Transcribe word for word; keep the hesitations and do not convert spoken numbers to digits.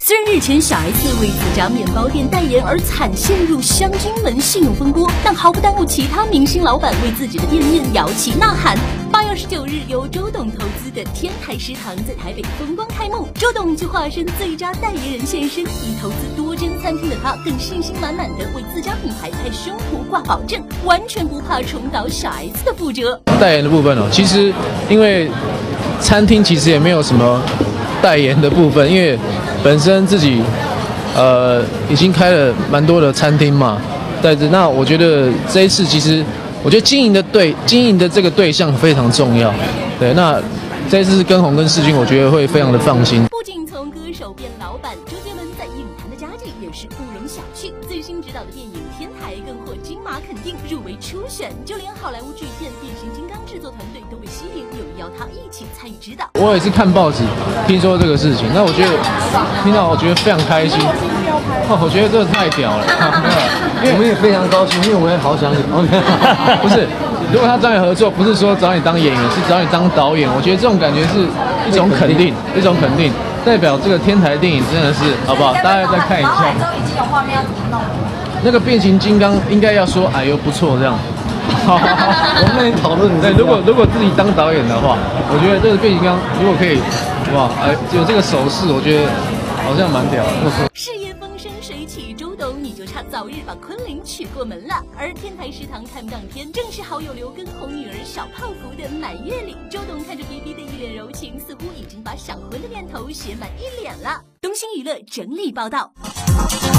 虽然日前小 S 为自家面包店代言而惨陷入香君门信用风波，但毫不耽误其他明星老板为自己的店面摇旗呐喊。八月二十九日，由周董投资的天台食堂在台北风光开幕，周董就化身最佳代言人现身。已投资多间餐厅的他，更信心满满的为自家品牌在胸脯挂保证，完全不怕重蹈小 S 的覆辙。 代言的部分哦，其实因为餐厅其实也没有什么代言的部分，因为本身自己呃已经开了蛮多的餐厅嘛，在这那我觉得这一次其实我觉得经营的对经营的这个对象非常重要，对，那这一次跟红跟世军，我觉得会非常的放心。 不仅从歌手变老板，周杰伦在影坛的家境也是不容小觑。最新执导的电影《天台》更获金马肯定，入围初选，就连好莱坞巨片《变形金刚》制作团队都被吸引，有意邀他一起参与指导。 我也是看报纸听说这个事情，那我觉得听到我觉得非常开心，哦，我觉得这个太屌了， 因为我们也非常高兴，因为我也好想你。 不是，如果他找你合作，不是说找你当演员，是找你当导演，我觉得这种感觉是一种肯定，一种肯定，代表这个天台电影真的是好不好？大家再看一下。 已经有画面要怎么弄？ 那个变形金刚应该要说哎呦不错这样。好， 我们那里讨论。 对，如果如果自己当导演的话，我觉得这个变形金刚如果可以，哇，哎，有这个手势，我觉得好像蛮屌的。 事业风生水起，周董你就差早日把昆凌娶过门了。而天台食堂开幕当天，正是好友刘畊宏女儿小泡芙的满月礼。周董看着 B B 的一脸柔情，似乎已经把想婚的念头写满一脸了。东星娱乐整理报道。